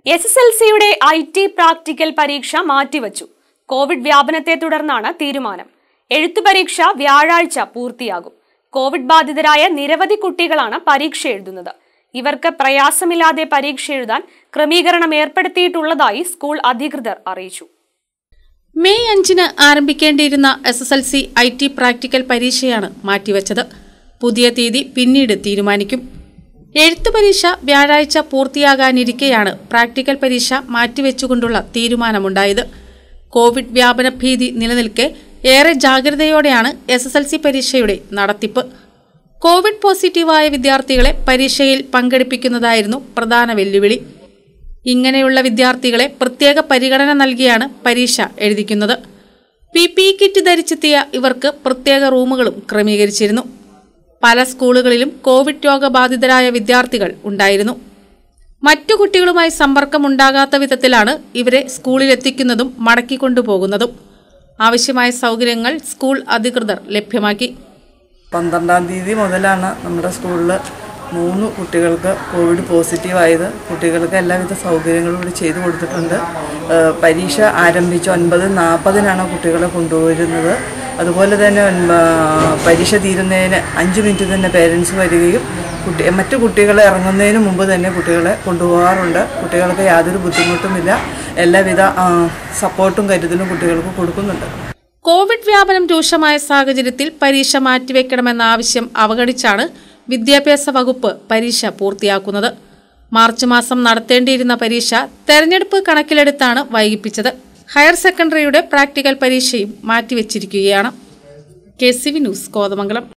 SSLCയുടെ IT practical പരീക്ഷ മാറ്റിവച്ചു. Covid വ്യാപനത്തെ തുടർന്നാണ് തീരുമാനം. എഴുത്തു പരീക്ഷ വ്യാഴാഴ്ച പൂർത്തിയാകും. കോവിഡ് ബാധിതരായ നിരവധി കുട്ടികളാണ് പരീക്ഷ എഴുതുന്നത്. ഇവർക്ക് പ്രയാസമില്ലാതെ പരീക്ഷ എഴുതാൻ ക്രമീകരണം ഏർപ്പെടുത്തിയിട്ടുള്ളതായി സ്കൂൾ അധികൃതർ അറിയിച്ചു. മെയ് 5-ന് ആരംഭിക്കേണ്ടിയിരുന്ന SSLC IT പ്രാക്ടിക്കൽ പരീക്ഷയാണ് മാറ്റിവച്ചത്. പുതിയ തീയതി പിന്നീട് തീരുമാനിക്കും. എഴുത്തു പരീക്ഷ വ്യാഴാഴ്ച പൂർത്തിയാകാനിരിക്കെയാണ് പ്രാക്ടിക്കൽ പരീക്ഷ മാറ്റിവെച്ചുകൊണ്ടുള്ള തീരുമാനമുണ്ടായത്. കോവിഡ് വ്യാപന ഭീതി നിലനിൽക്കെ ഏറെ ജാഗ്രതയോടെയാണ് SSLC പരീക്ഷയുടെ നടത്തിപ്പ്. കോവിഡ് പോസിറ്റീവായ വിദ്യാർത്ഥികളെ പരീക്ഷയിൽ പങ്കെടുപ്പിക്കുന്നതായിരുന്നു പ്രധാന വെല്ലുവിളി. ഇങ്ങനെയുള്ള വിദ്യാർത്ഥികളെ പ്രത്യേക പരിഗണന നൽകിയാണ് പരീക്ഷ എഴുതിക്കുന്നത്. PPE കിറ്റ് ധരിച്ചെത്തിയ ഇവർക്ക് പ്രത്യേക റൂമുകളും ക്രമീകരിച്ചിരുന്നു. പല സ്കൂളുകളിലും കോവിഡ് രോഗബാധിതരായ വിദ്യാർത്ഥികൾ ഉണ്ടായിരുന്നു. മറ്റു കുട്ടികളുമായി സമ്പർക്കമുണ്ടാകാത്ത വിധത്തിലാണ് ഇവരെ സ്കൂളിലെത്തിക്കുന്നതും മടക്കിക്കൊണ്ടുപോകുന്നതും. ആവശ്യമായ സൗകര്യങ്ങൾ സ്കൂൾ അധികൃതർ ലഭ്യമാക്കി. 12-ാം തീയതി മുതലാണ് നമ്മുടെ സ്കൂളിൽ 3 കുട്ടികൾക്ക് കോവിഡ് പോസിറ്റീവായത്. കുട്ടികൾക്ക് എല്ലാവിധ സൗകര്യങ്ങളും ഇവിടെ ചെയ്തു കൊടുത്തിട്ടുണ്ട്. പരീക്ഷ ആരംഭിച്ച് 9:40-നാണ് കുട്ടികളെ കൊണ്ടുവരുന്നത്. അതുപോലെ തന്നെ പരീക്ഷ തീരുന്നതിന് 5 മിനിറ്റ് തന്നെ പേരൻസ് വരികയും മറ്റു കുട്ടികളെ ഇറങ്ങുന്നതിന് മുമ്പ് തന്നെ കുട്ടികളെ കൊണ്ടുപോകാറുണ്ട്. കുട്ടികൾക്ക് യാതൊരു ബുദ്ധിമുട്ടുമില്ല. എല്ലാവിധ സപ്പോർട്ടും കരുതലും കുട്ടികൾക്ക് കൊടുക്കുന്നുണ്ട്. കോവിഡ് വ്യാപനം രൂക്ഷമായ സാഹചര്യത്തിൽ പരീക്ഷ മാറ്റിവെക്കണമെന്ന ആവശ്യം അവഗണിച്ചാണ് വിദ്യാഭ്യാസ വകുപ്പ് പരീക്ഷ പൂർത്തിയാക്കുന്നത്. മാർച്ച് മാസം നടത്തേണ്ടിയിരുന്ന പരീക്ഷ തെരഞ്ഞെടുപ്പ് കണക്കിലെടുത്താണ് വൈകിപ്പിച്ചത്. ഹയർ സെക്കൻഡറിയുടെ പ്രാക്ടിക്കൽ പരീക്ഷയും മാറ്റിവെച്ചിരിക്കുകയാണ്. KCV news, Kothamangalam.